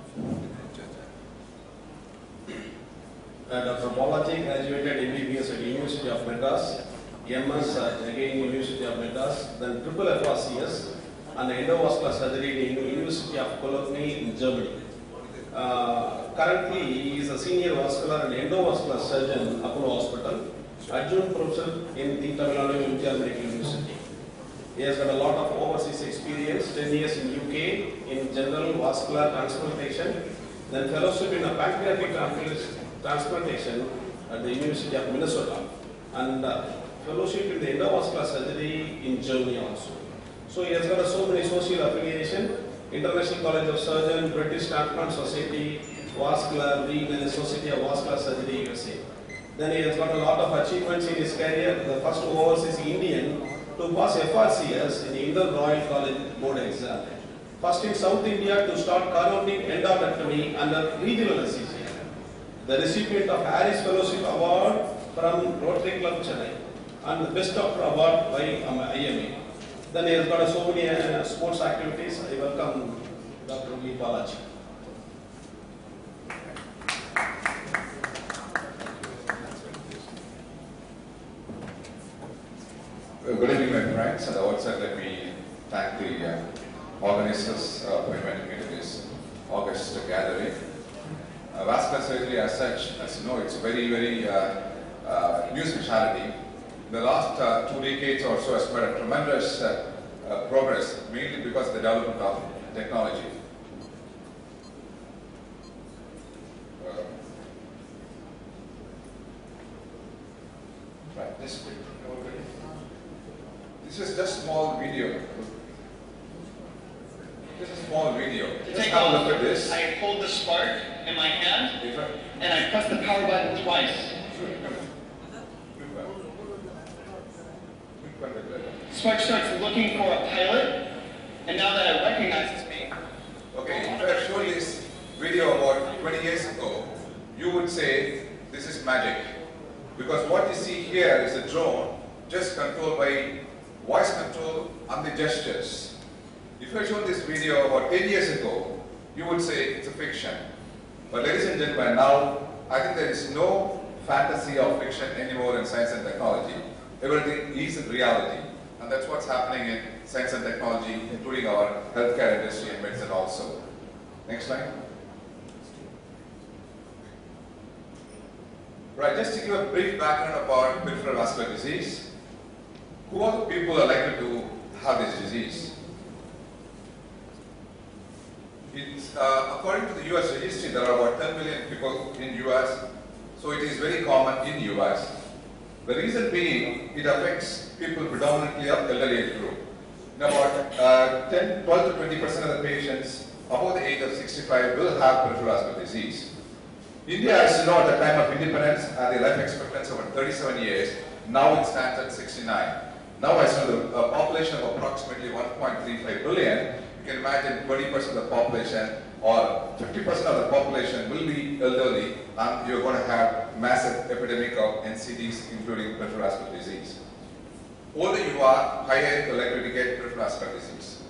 Dr. Balaji graduated MBBS at University of Madras, MS again University of Madras, then triple FRCS and endovascular surgery in University of Cologne in Germany. Currently, he is a senior vascular and endovascular surgeon at Apollo Hospital, adjunct professor in the Tamil Nadu MGR Medical University. He has got a lot of overseas experience, 10 years in UK in general vascular transplantation, then fellowship in a pancreatic transplantation at the University of Minnesota, and fellowship in the endovascular surgery in Germany also. So he has got so many social affiliation, International College of Surgeons, British Transplant Society, Vascular, Renal Society of Vascular Surgery, USA. Then he has got a lot of achievements in his career, the first overseas Indian to pass FRCS in the Indian Royal College board exam. First in South India to start carotid endarterectomy under regional anesthesia. The recipient of Harris Fellowship Award from Rotary Club Chennai and the Best Doctor Award by IMA. Then he has got so many sports activities. I welcome Dr. V. Balaji. Good evening, my friends. At the outset, let me thank the organizers for inviting me to this August gathering. Vascular surgery as such, as you know, it's a very, very new specialty. In the last 2 decades or so has made a tremendous progress, mainly because of the development of technology. Right, this is just a small video. This is a small video. Just have a look at this. I hold the spark in my hand, and I press the power button twice. Spark starts looking for a pilot, and now that it recognizes me. Okay, if I showed this video about 20 years ago, you would say this is magic. Because what you see here is a drone just controlled by voice control and the gestures. If I showed this video about 10 years ago, you would say it's a fiction. But ladies and gentlemen, now I think there is no fantasy or fiction anymore in science and technology. Everything is in reality. And that's what's happening in science and technology, including our healthcare industry and medicine also. Next slide. Right, just to give a brief background about peripheral vascular disease. Who are the people who are likely to have this disease? It's, according to the US registry, there are about 10 million people in US, so it is very common in US. The reason being, it affects people predominantly of elderly age group. In about 12 to 20% of the patients above the age of 65 will have peripheral vascular disease. India, as you know, at the time of independence, had a life expectancy of 37 years. Now it stands at 69. Now, as you know, the population of approximately 1.35 billion, you can imagine 20% of the population or 50% of the population will be elderly, and you're going to have massive epidemic of NCDs, including peripheral vascular disease. Older you are, higher you're likely to get peripheral vascular disease.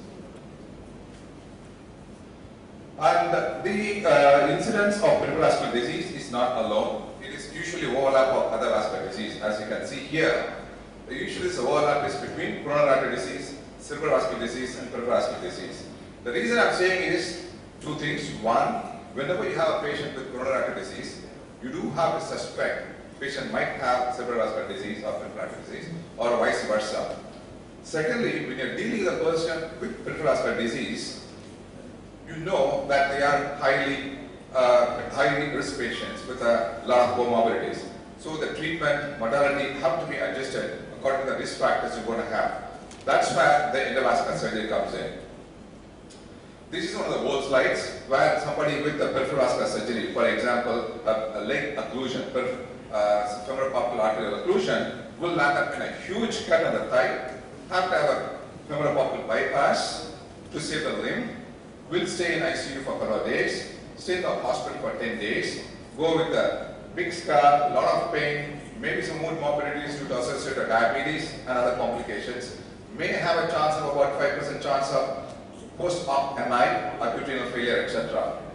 And the incidence of peripheral vascular disease is not alone. It is usually overlap of other vascular disease. As you can see here, usually the overlap is between coronary artery disease, cerebral vascular disease, and peripheral vascular disease. The reason I'm saying is two things. One, whenever you have a patient with coronary artery disease, you do have to suspect patient might have cerebral vascular disease or peripheral artery disease, or vice versa. Secondly, when you're dealing with a person with peripheral vascular disease, you know that they are highly risk patients with a lot of comorbidities. So the treatment modality have to be adjusted according to the risk factors you're going to have. That's where the endovascular surgery comes in. This is one of the old slides where somebody with a peripheral vascular surgery, for example, a leg occlusion, femoral popliteal arterial occlusion, will land up in a huge cut on the thigh, have to have a femoral popliteal bypass to save the limb, will stay in ICU for a couple of days, stay in the hospital for 10 days, go with a big scar, a lot of pain, maybe some mood morbidities due to associated diabetes and other complications, may have a chance of about 5% chance of post-op MI, acute renal failure, etc.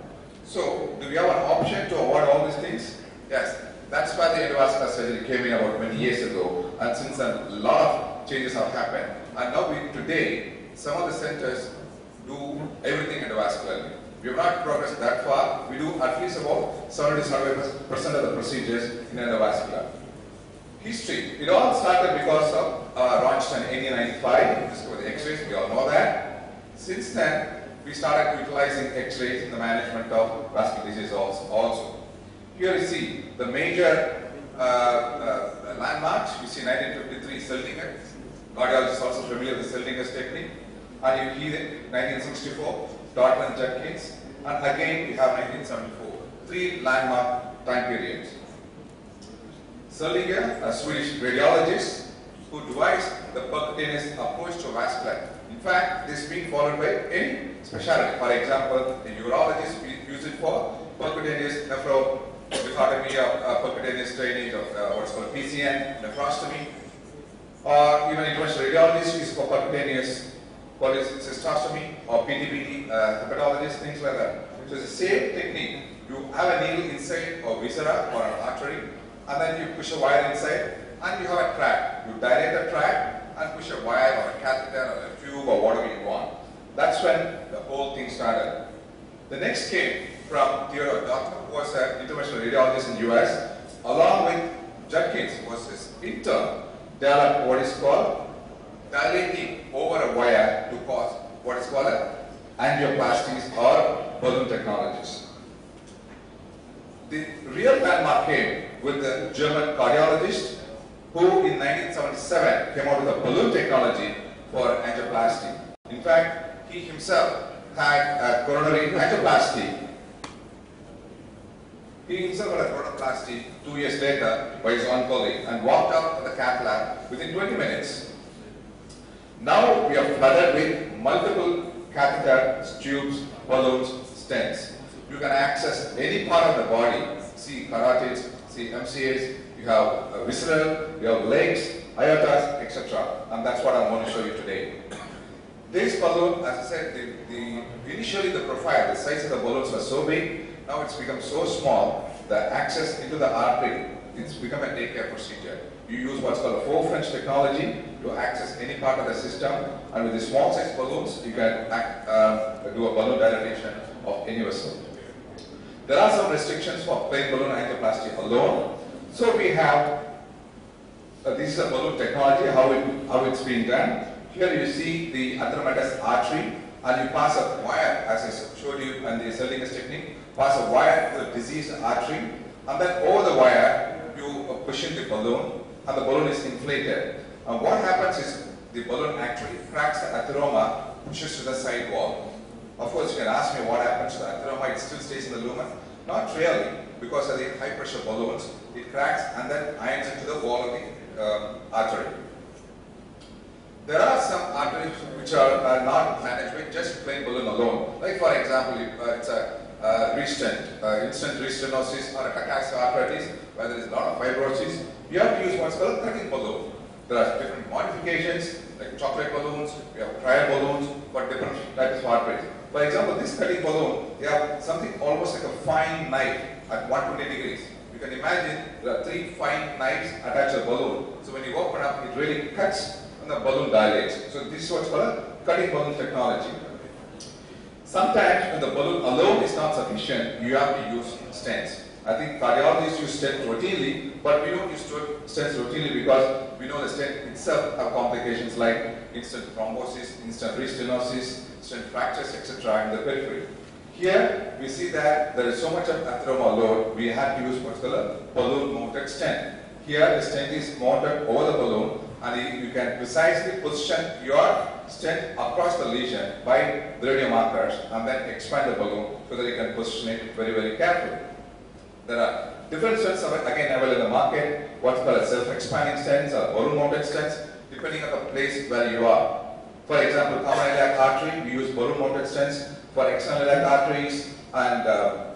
So, do we have an option to avoid all these things? Yes. That's why the endovascular surgery came in about many years ago, and since then a lot of changes have happened. And now today, some of the centers do everything endovascularly. We have not progressed that far. We do at least about 70 to 75% of the procedures in endovascular. History. It all started because of Röntgen in 1895, discovered the X-rays, we all know that. Since then, we started utilizing X-rays in the management of vascular disease also. Here you see the major landmarks. You see 1953 Seldinger. Cardiologists also familiar with Seldinger's technique. And you see 1964 Dartman and Judkins. And again we have 1974. Three landmark time periods. Seldinger, a Swedish radiologist who devised the percutaneous approach to vascular. In fact, this is being followed by any specialty. For example, the urologists use it for percutaneous nephrotomy of percutaneous drainage of what's called PCN, nephrostomy, or even interventional radiologists use for percutaneous cholecystostomy or PTBD, hepatologists, things like that. So it's the same technique. You have a needle inside a viscera or an artery, and then you push a wire inside, and you have a track. You dilate the track and push a wire or a catheter or a tube or whatever you want. That's when the whole thing started. The next came from Theodore Dotker, who was an interventional radiologist in US, along with Judkins, who was his intern, developed what is called dilating over a wire to cause what is called angioplasties or balloon technologies. The real landmark came with the German cardiologist who in 1977 came out with a balloon technology for angioplasty. In fact, he himself had a coronary angioplasty. He himself had a coronoplasty 2 years later by his own colleague and walked out of the cath lab within 20 minutes. Now we are flooded with multiple catheters, tubes, balloons, stents. You can access any part of the body. See carotids, see MCAs, you have visceral, you have legs, aortas, etc. And that's what I'm going to show you today. This balloon, as I said, initially the profile, the size of the balloons was so big, now it's become so small, the access into the artery, it's become a daycare procedure. You use what's called a 4 French technology to access any part of the system, and with the small size balloons, you can do a balloon dilatation of any vessel. There are some restrictions for plain balloon angioplasty alone. So we have, this is a balloon technology, how it's being done. Here you see the atheromatous artery, and you pass a wire, as I showed you in the Seldinger technique, pass a wire to the diseased artery, and then over the wire, you push in the balloon, and the balloon is inflated. And what happens is, the balloon actually cracks the atheroma, pushes to the side wall. Of course, you can ask me what happens to the atheroma, it still stays in the lumen. Not really, because of the high pressure balloons, it cracks and then ions into the wall of the artery. There are some arteries which are not managed with just plain balloon alone. Like for example, it's a restent, instant restenosis or a ataxia-arteritis, where there is a lot of fibrosis. You have to use what's called a cutting balloon. There are different modifications, like chocolate balloons, we have trial balloons for different types of arteries. For example, this cutting balloon, they have something almost like a fine knife at 120 degrees. You can imagine there are 3 fine knives attached to the balloon. So when you open up, it really cuts and the balloon dilates. So this is what's called a cutting balloon technology. Sometimes when the balloon alone is not sufficient, you have to use stents. I think cardiologists use stents routinely, but we don't use stents routinely because we know the stent itself have complications like instant thrombosis, instant restenosis, stent fractures, etc. in the periphery. Here we see that there is so much of atheroma load, we have to use what's called a balloon mounted stent. Here the stent is mounted over the balloon, and you can precisely position your stent across the lesion by the radio markers and then expand the balloon so that you can position it very, very carefully. There are different stents again available in the market, what's called a self-expanding stents or balloon-mounted stents, depending on the place where you are. For example, common iliac artery, we use balloon-mounted stents. For external iliac arteries and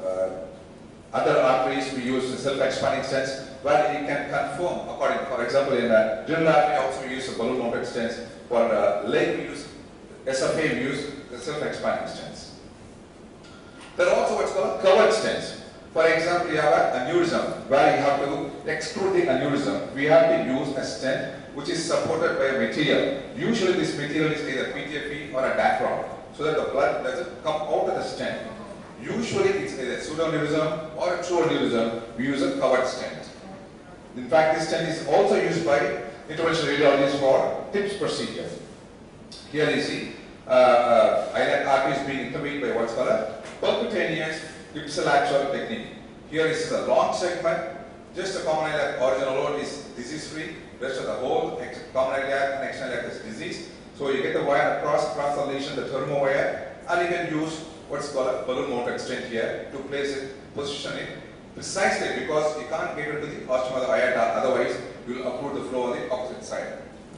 other arteries, we use self-expanding stents where you can conform according. For example, in general artery, also we use balloon-mounted stents. For leg, we use SFA, we use the self-expanding stents. There are also what's called covered stents. For example, you have an aneurysm where you have to exclude the aneurysm. We have to use a stent which is supported by a material. Usually this material is either PTFE or a diaphragm, so that the blood doesn't come out of the stent. Usually it's either pseudoaneurysm or a true aneurysm. We use a covered stent. In fact, this stent is also used by interventional radiologists for TIPS procedure. Here you see iliac arteries being intervened by what's called a percutaneous ipsilateral technique. Here is a long segment. Just the common iliac origin alone is disease-free. Rest of the whole common iliac and external iliac is diseased. So you get the wire across lesion, the thermo wire, and you can use what's called a balloon mounted stent here to place it, position it precisely, because you can't get into the ostium of the aorta, otherwise you will occlude the flow on the opposite side.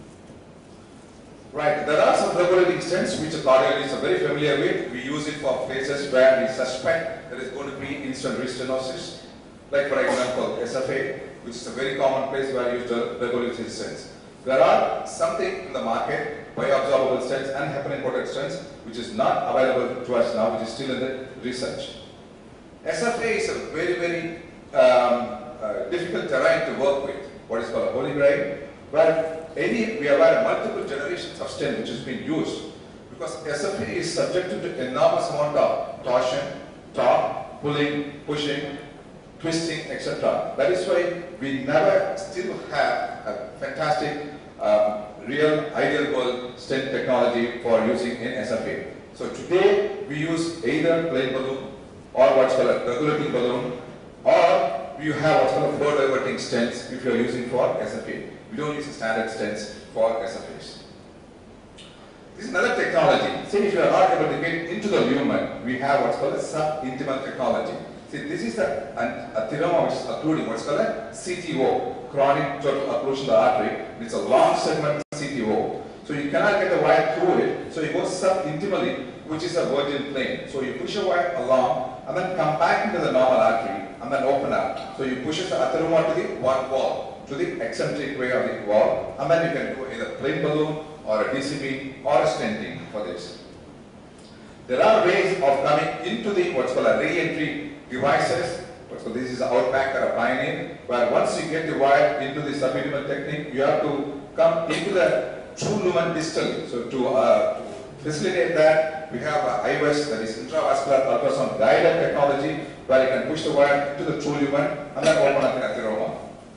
Right, there are some regulating stents which cardiologists are very familiar with. We use it for places where we suspect there is going to be instant restenosis, like for example SFA, which is a very common place where you use regulating stents. There are something in the market, bioabsorbable stents and heparin-coated stents, which is not available to us now, which is still in the research. SFA is a very difficult terrain to work with, what is called a holy grail, where we have had multiple generations of stent which has been used, because SFA is subjected to enormous amount of torsion, torque, pulling, pushing, twisting, etc. That is why we never still have a fantastic real ideal world stent technology for using in SFA. So today we use either plain balloon or what's called a regulating balloon, or you have what's called a flow diverting stents if you are using for SFA. We don't use standard stents for SFAs. This is another technology. See, if you are not able to get into the lumen, we have what's called a sub-intimal technology. See, this is a theroma which is occluding what's called a CTO, chronic total occlusion of the artery. It's a long segment CTO. So you cannot get the wire through it. So you go sub-intimally, which is a virgin plane. So you push a wire along and then come back into the normal artery and then open up. So you push the atheroma to the one wall, to the eccentric way of the wall, and then you can do either plain balloon or a DCB or a stenting for this. There are ways of coming into the what's called a re-entry devices. So this is Outback or a Pioneer, where once you get the wire into the subintimal technique, you have to come into the true lumen distally. So to facilitate that, we have IVES, that is intravascular ultrasound guided technology, where you can push the wire into the true lumen and then open up the atheroma.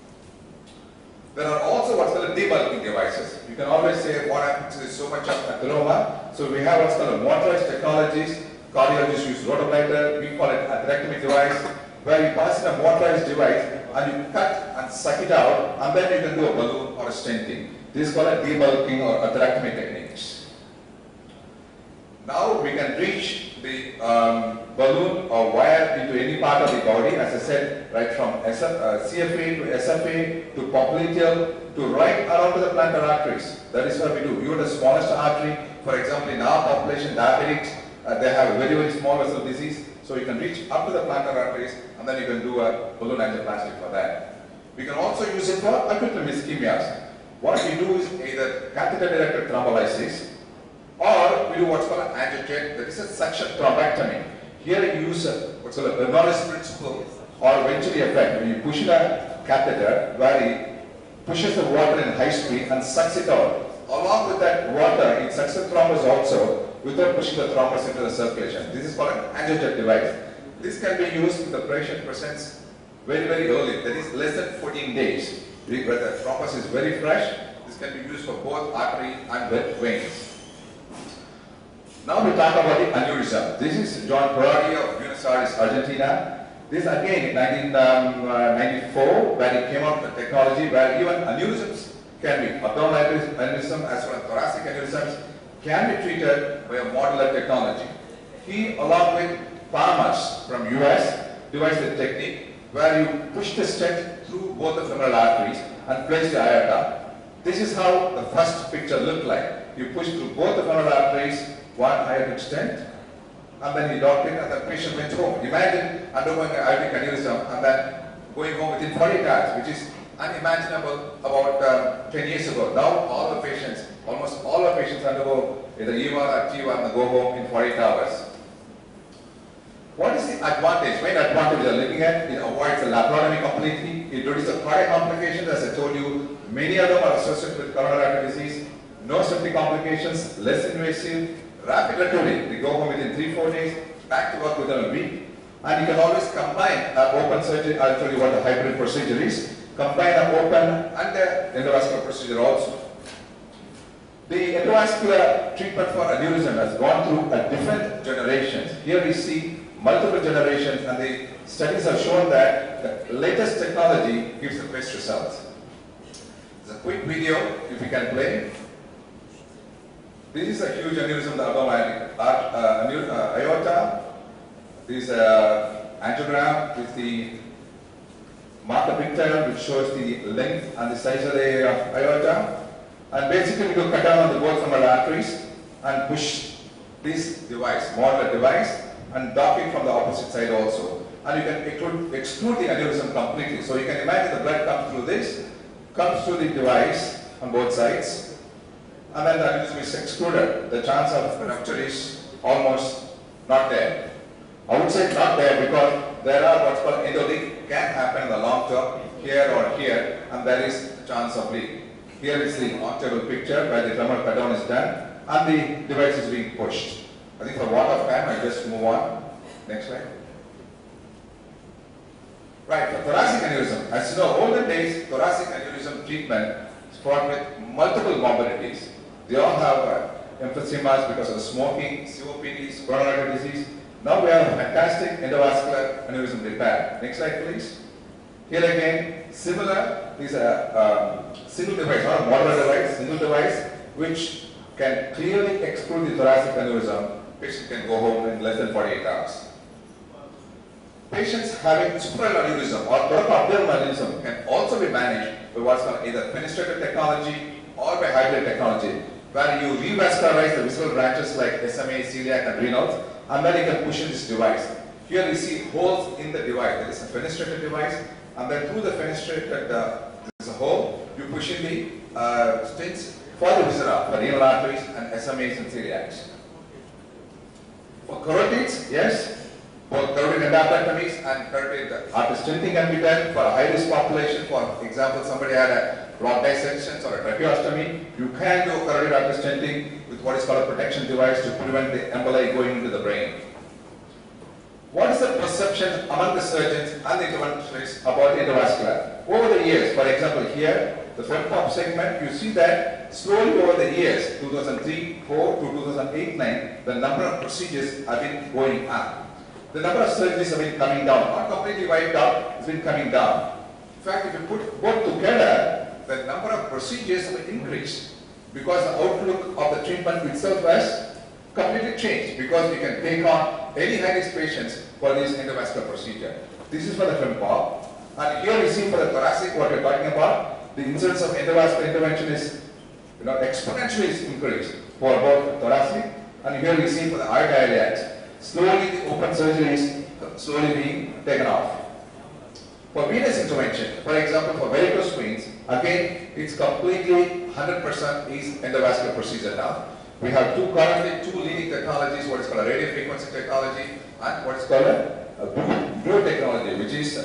There are also what's called debulking devices. You can always say what happens is so much of atheroma. So we have what's called motorized technologies. Cardiologists use rotabliter, we call it atherectomy device, where you pass in a motorized device and you cut and suck it out, and then you can do a balloon or a stenting. This is called a debulking or atherectomy techniques. Now we can reach the balloon or wire into any part of the body, as I said, right from CFA to SFA to popliteal to right around to the plantar arteries. That is what we do. Even the smallest artery, for example, in our population, diabetics, they have a very small vessel disease, so you can reach up to the plantar arteries and then you can do a balloon angioplasty for that. We can also use it for acute limb ischemias. What we do is either catheter-directed thrombolysis, or we do what's called an angiojet, that is a suction thrombectomy. Here you use what's called a Bernoulli's principle or Venturi effect, when you push in a catheter where it pushes the water in high speed and sucks it out. Along with that water, it sucks the thrombus also without pushing the thrombus into the circulation. This is called an angiojet device. This can be used if the patient presents very early, that is less than 14 days. Where the thrombus is very fresh, this can be used for both artery and veins. Now we talk about the aneurysm. This is John Berardi of Buenos Aires, Argentina. This again in 1994, where he came up with a technology where even aneurysms can be, abdominal aneurysm as well as thoracic aneurysms can be treated by a modular technology. He, along with Palmas from US, devised a technique where you push the stent through both the femoral arteries and place the aorta. This is how the first picture looked like. You push through both the femoral arteries, one aortic stent, and then he docked it and the patient went home. Imagine undergoing an aortic aneurysm and then going home within 48 hours, which is unimaginable about 10 years ago. Now all the patients, almost all the patients undergo either EVAR or TEVAR and go home in 48 hours. What is the advantage? Main advantage we are looking at, it avoids the laparotomy completely, it reduces the cardiac complications, as I told you, many of them are associated with coronary artery disease, no septic complications, less invasive, rapid recovery, they go home within 3-4 days, back to work within a week, and you can always combine open surgery, I'll tell you what the hybrid procedure is, combine an open and the endovascular procedure also. The endovascular treatment for aneurysm has gone through different generations. Here we see multiple generations, and the studies have shown that the latest technology gives the best results. There's a quick video, if you can play. This is a huge aneurysm, the aorta. This is an angiogram with the marker picture, which shows the length and the size of the aorta. And basically, we do cut down on the both femoral arteries and push this device, modular device, and dock it from the opposite side also. And you can exclude the aneurysm completely. So you can imagine the blood comes through this, comes through the device on both sides, and then the aneurysm is excluded. The chance of rupture is almost not there. I would say not there because there are what's called endoleak can happen in the long term, here or here, and there is a chance of leak. Here is the on-table picture where the femoral cut down is done and the device is being pushed. I think for want of time, I just move on. Next slide. Right, for thoracic aneurysm, as you know, olden days, thoracic aneurysm treatment is fraught with multiple morbidities. They all have emphysemas because of the smoking, COPDs, coronary artery disease. Now we have fantastic endovascular aneurysm repair. Next slide, please. Here again, similar, these are single device, not a modular device, single device, which can clearly exclude the thoracic aneurysm. Patient can go home in less than 48 hours. Patients having supral aneurysm or thoracoabdominal aneurysm can also be managed by what's called either fenestrated technology or by hybrid technology, where you revascularize the visceral branches like SMA, celiac, and renals, and then you can push in this device. Here we see holes in the device. There is a fenestrated device, and then through the fenestrated, there's a hole. You push in the stents for the viscera, for renal arteries and SMAs and celiacs. For carotids, yes, both carotid endarterectomies and carotid artery stenting can be done for a high-risk population. For example, somebody had a rod dissections or a tracheostomy, you can do carotid artery stenting with what is called a protection device to prevent the emboli going into the brain. What is the perception among the surgeons and the interventionists about endovascular? Over the years, for example here, the FemPop segment, you see that slowly over the years, 2003, 4 to 2008, 9, the number of procedures have been going up. The number of surgeries have been coming down, not completely wiped out, it's been coming down. In fact, if you put both together, the number of procedures have increased because the outlook of the treatment itself has completely changed because you can take on any high-risk patients for this endovascular procedure. This is for the FemPop. And here we see for the thoracic what we are talking about, the incidence of endovascular intervention is exponentially increased for both thoracic, and here we see for the iliacs. Slowly the open surgery is slowly being taken off. For venous intervention, for example for varicose veins, again it's completely 100% is endovascular procedure now. We have currently two leading technologies, what is called a radio frequency technology and what is called a blue technology, which is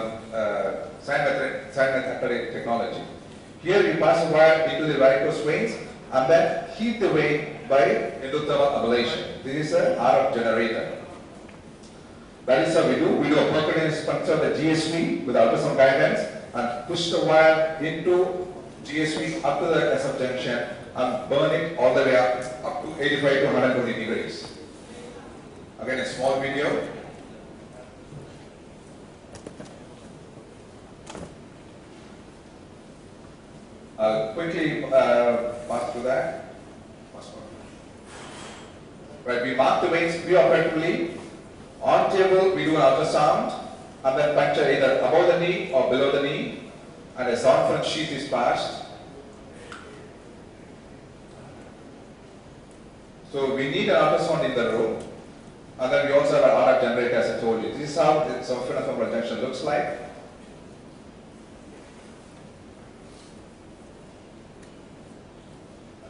cyanotactic technology. Here we pass a wire into the varicose veins and then heat the vein by endothermal ablation. This is an RF generator. That is how we do. We do a percutaneous puncture of the GSV with ultrasound guidance and push the wire into GSV up to the SF junction and burn it all the way up to 85 to 120 degrees. Again, a small video. I'll quickly pass through that. Right, we mark the veins preoperatively. On table, we do an ultrasound and then puncture either above the knee or below the knee, and a sound front sheath is passed. So we need an ultrasound in the room, and then we also have an RF generator, as I told you. This is how the subphenofemoral junction looks like.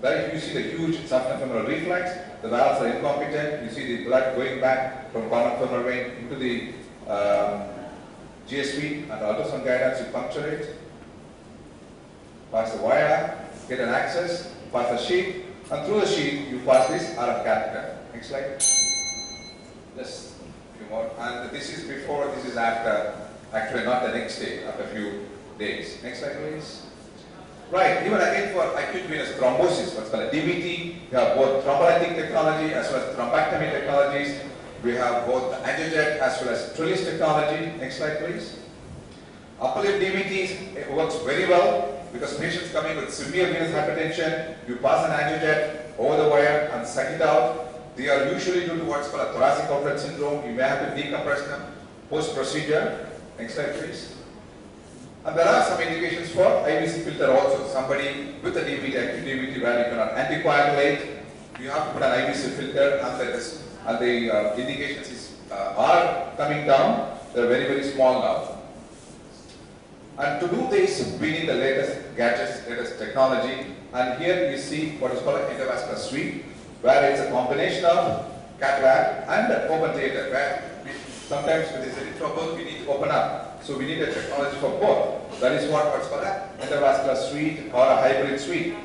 There you see the huge subfemoral reflex, the valves are incompetent, you see the blood going back from common femoral vein into the GSV, and ultrasound guidance, you puncture it, pass the wire, get an access, pass the sheet, and through the sheet you pass this RF catheter. Next slide. Just a few more. And this is before, this is after, actually not the next day, after a few days. Next slide please. Right, even again for acute venous thrombosis, what's called a DVT, we have both thrombolytic technology as well as thrombectomy technologies. We have both angiojet as well as Trellis technology. Next slide please. Upper lip DVT, it works very well because patients coming with severe venous hypertension, you pass an angiojet over the wire and suck it out. They are usually due to what's called a thoracic outlet syndrome. You may have to decompress them post-procedure. Next slide please. And there are some indications for IVC filter also. Somebody with a DVT, acute DVT where you cannot anticoagulate, you have to put an IVC filter, and the indications are coming down. They are very, very small now. And to do this, we need the latest gadgets, latest technology. And here you see what is called an endovascular suite, where it's a combination of cataract and open theater, where sometimes with this any trouble, we need to open up. So we need a technology for both. That is what's called an endovascular suite or a hybrid suite.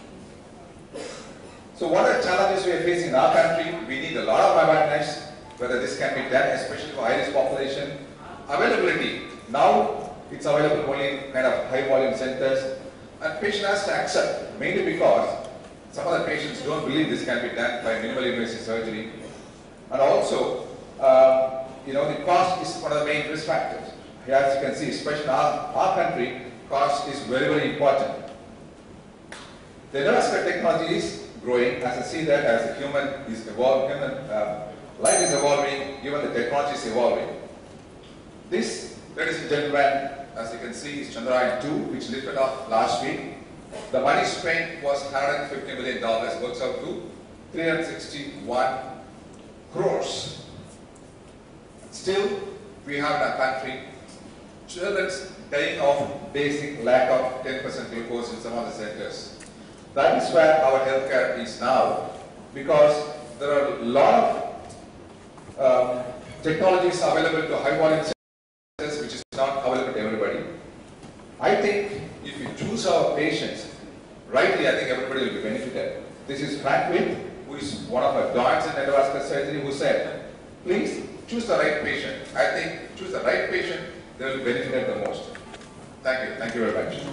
So what are the challenges we are facing in our country? We need a lot of awareness, whether this can be done, especially for high-risk population. Availability. Now, it's available only in kind of high-volume centers. And patient has to accept, mainly because some of the patients don't believe this can be done by minimally invasive surgery. And also, the cost is one of the main risk factors. Here, as you can see, especially in our country, cost is very, very important. The endovascular technology is growing. As I see that as the human is evolving, life is evolving, even the technology is evolving. This, ladies and gentlemen, as you can see, is Chandrayaan-2, which lifted off last week. The money spent was $150 million, works out to 361 crores. Still, we have in our country children dying of basic lack of 10% glucose in some of the centers. That is where our healthcare is now, because there are a lot of technologies available to high volume centers which is not available to everybody. I think if you choose our patients rightly, I think everybody will be benefited. This is Frank Witt, who is one of our doyens in endovascular surgery, who said, please choose the right patient. I think choose the right patient, they will benefit the most. Thank you. Thank you very much.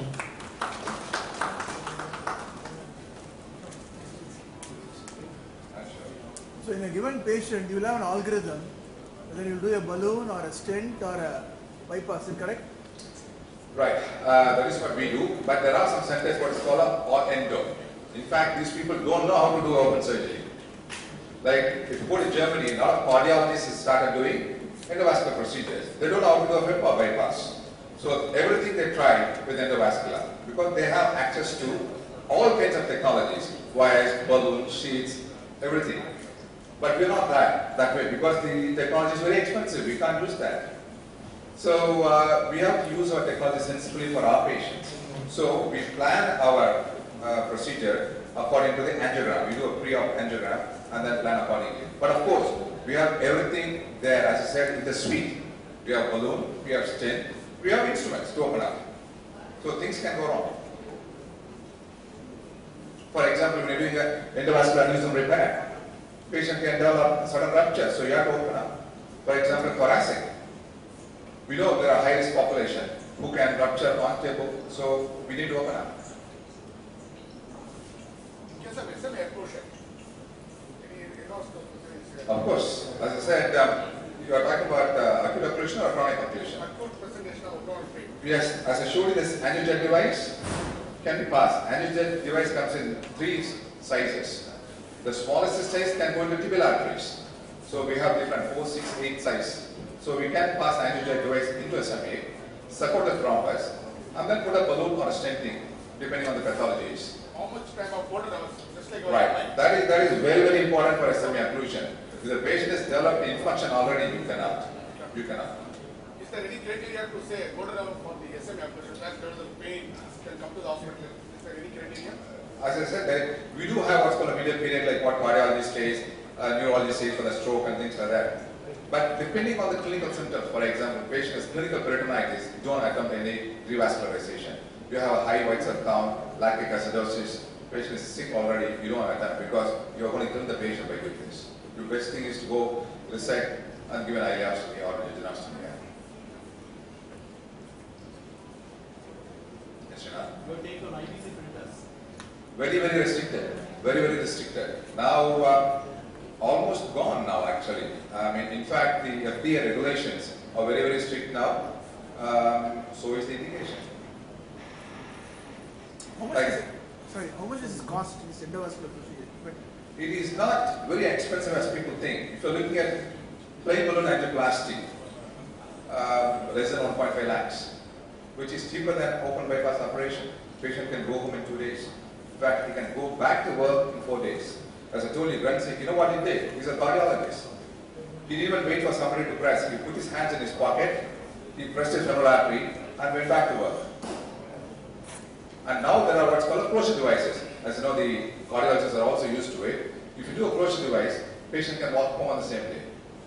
So in a given patient, you will have an algorithm, whether you will do a balloon or a stent or a bypass, is it correct? Right, that is what we do, but there are some centers what is called a endo. In fact, these people don't know how to do open surgery. Like, if you go to Germany, a lot of cardiologists have started doing endovascular procedures. They don't know how to do a FIP or bypass. So everything they try with endovascular, because they have access to all kinds of technologies, wires, balloons, sheets, everything. But we're not that way, because the technology is very expensive. We can't use that. So we have to use our technology sensibly for our patients. So we plan our procedure according to the angiogram. We do a pre-op angiogram and then plan accordingly. But of course, we have everything there, as I said, in the suite. We have balloon, we have stent, we have instruments to open up. So things can go wrong. For example, when you're doing an endovascular aneurysm repair, patient can develop a sudden rupture, so you have to open up. For example, thoracic. We know there are high-risk population who can rupture on table, so we need to open up. Of course, as I said, you are talking about acute occlusion or chronic occlusion? Acute presentation of chronic pain. Yes, as I showed you, this angiojet device can be passed. Angiojet device comes in 3 sizes. The smallest size can go into tibial arteries. So we have different 4, 6, 8 size. So we can pass the angiojet device into SMA, suck out the thrombus, and then put a balloon or a stenting, depending on the pathologies. How much time of quarter hours? Just like Right. That is very, very important for SMA occlusion. If the patient has developed infarction already, you cannot. You cannot. Is there any criteria to say quarter hour for the SMA occlusion that there is a pain can come to the hospital? Is there any criteria? as I said, that we do have what's called a median period, like what cardiologist says, neurologist says for the stroke and things like that. But depending on the clinical symptoms, for example, patient has clinical peritonitis, you don't attempt any revascularization. You have a high white cell count, lactic acidosis, patient is sick already, you don't attempt because you are going to kill the patient by doing this. The best thing is to go resect and give an ileostomy or jejunostomy. Yes, Srinath? Your take on IBC filters? Very, very restricted. Very, very restricted. Now, almost gone now actually. I mean, in fact, the FDA regulations are very, very strict now. So is the indication. How much Like- is it? Sorry, how much does it cost this endovascular procedure? But It is not very expensive as people think. If you're looking at plain balloon angioplasty, less than 1.5 lakhs, which is cheaper than open bypass operation. Patient can go home in 2 days. In fact, he can go back to work in 4 days. As I told you, Glenn said, you know what he did? He's a cardiologist. He didn't even wait for somebody to press. He put his hands in his pocket, he pressed his femoral artery, and went back to work. And now there are what's called closure devices. As you know, the cardiologists are also used to it. If you do a closure device, patient can walk home on the same day.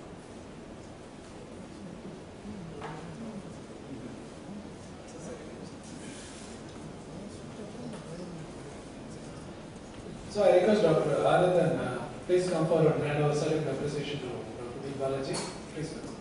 So I request Dr. Anand, please come forward and hand over certificate of appreciation to Dr. B. Balaji. Please.